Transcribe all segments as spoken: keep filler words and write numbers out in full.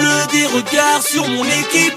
pleut des regards sur mon équipe.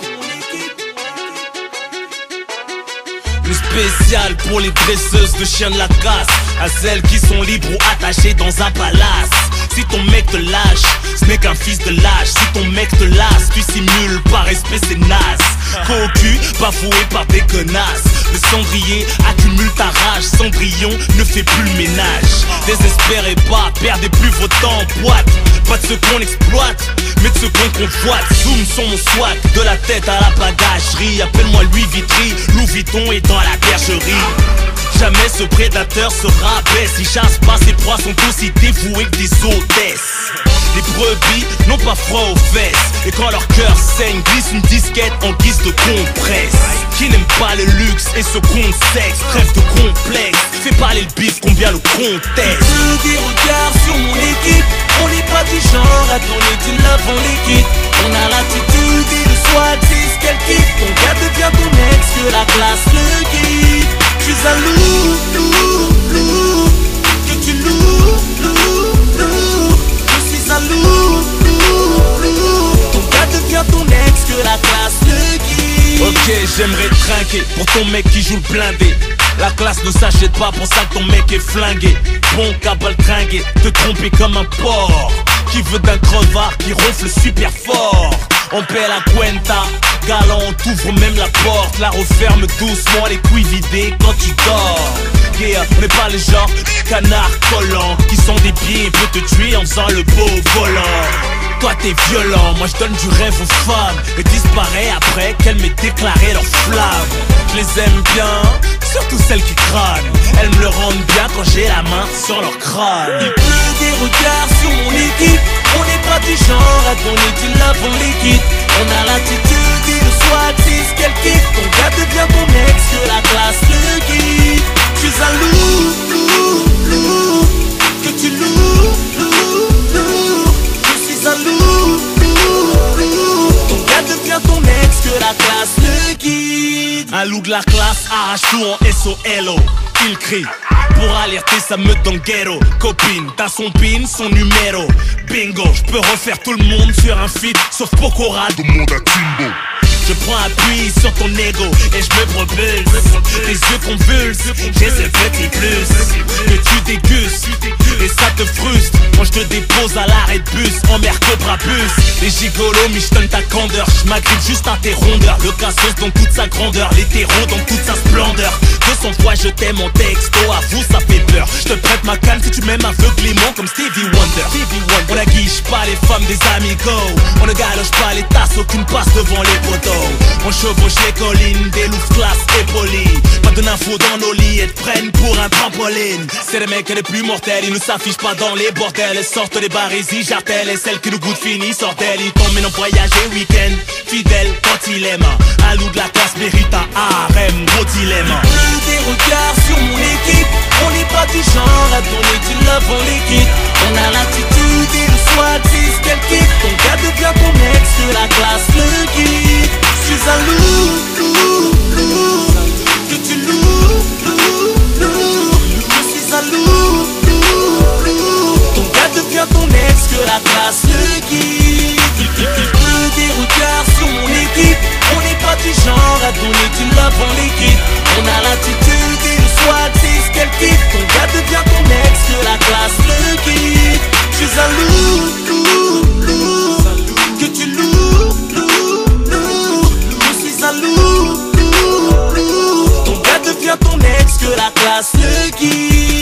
Le spécial pour les dresseuses de chiens de la casse, à celles qui sont libres ou attachées dans un palace. Si ton mec te lâche, ce n'est qu'un fils de lâche. Si ton mec te lasse, tu simules, par respect c'est naze. Cocu, bafoué par des connasses. Le cendrier accumule ta rage. Cendrillon ne fait plus le ménage. Désespérez pas, perdez plus votre temps en boîte. Pas de ceux qu'on exploite, mais de ceux qu'on convoite. Zoom sur mon swag, de la tête à la bagagerie. Appelle-moi Louis Vitry, Louis Vuitton est dans la bergerie. Jamais ce prédateur se rabaisse. Il chasse pas, ses proies sont aussi dévouées que des hôtesses. Les brebis n'ont pas froid aux fesses, et quand leur cœur saigne, glisse une disquette en guise de compresse. Qui n'aime pas le luxe et ce compte sexe, trêve de complexe, fais parler le bif, combien le contexte. Je des regards sur mon équipe, on n'est pas du genre à tourner du love, on les quitte. On a l'attitude et le swag, c'est ce qu'elle kiffe. Ton gars devient ton ex, que la classe le quitte. Je suis un loup, loup, loup, que tu loues, loup, loup. Je suis un loup, loup, loup. Ton gars devient ton ex, que la classe le quitte. Ok, j'aimerais trinquer pour ton mec qui joue le blindé. La classe ne s'achète pas, pour ça que ton mec est flingué. Bon cabal tringué, te tromper comme un porc qui veut d'un crevard qui ronfle super fort. On paie la cuenta, galant, on t'ouvre même la porte. La referme doucement, les couilles vidées quand tu dors. Yeah, on n'est pas les genres canards collants qui sont des pieds et peut te tuer en faisant le beau volant. Toi t'es violent, moi je donne du rêve aux femmes et disparaît après qu'elles m'aient déclaré leur flamme. Je les aime bien, surtout celles qui crânent. Elles me le rendent bien quand j'ai la main sur leur crâne. Il pleut des regards sur mon équipe, on n'est pas du genre à donner du love, on les quitte. On a l'attitude et le swag, c'est ce qu'elle kiffe. Ton gars devient ton ex, que la classe le quitte. Je suis un loup, loup, loup, que tu loues, loup, loup. Je suis un loup, loup, loup. Ton gars devient ton ex, que la classe le quitte. Un loup de la classe arrache tout en S O L O. Il crie pour alerter sa meute dans le ghetto. Copine, t'as son pin, son numéro. Bingo, je peux refaire tout le monde sur un feat, sauf Pokora, demande à Timbo. Je prends appui sur ton ego et je me propulse. Tes yeux convulsent, j'ai ce petit plus que tu dégustes et ça te frustre. Quand je te dépose à l'arrêt de bus en mer cobra bus. Les gigolos michetonnent ta candeur, je m'agrippe juste à tes rondeurs. Le cassos dans toute sa grandeur, l'hétéro dans toute sa splendeur. deux cents fois je t'aime en texto, avoue ça fait peur. Je te prête ma canne si tu m'aimes aveuglément comme Stevie Wonder. On n'aguiche pas les femmes des amigos, on ne galoche pas les tasses, aucune passe devant les poteaux. On chevauche les collines, des loups classe et polis. Pas de nympho dans nos lits et te prennent pour un trampoline. C'est les mecs les plus mortels, ils ne s'affichent pas dans les bordels. Elles sortent des barésies, jartelles, et celles qui nous goûtent fini sortent elles. Ils t'emmènent en voyage et week-end, fidèle quand il aime. Un loup de la classe mérite un harem, gros dilemme. Il pleut des regards sur mon équipe, on n'est pas du genre à donner du love, on les quitte. On a l'attitude et le swag, c'est ce qu'elle kiffe. Ton gars devient ton ex, que la classe le quitte. Je suis un loup, loup, loup, que tu loues, loup, loup. Je suis un loup, loup, loup. Ton gars devient ton ex, que la classe le quitte. Il pleut des regards sur mon équipe, on n'est pas du genre à donner du love, on les quitte. On a l'attitude et le swag, c'est ce qu'elle kiffe. Ton gars devient ton ex, que la classe le quitte. Je suis un loup, loup, loup, que tu loues, loup, loup. Je suis un loup, loup, loup. Ton gars devient ton ex, que la classe le quitte.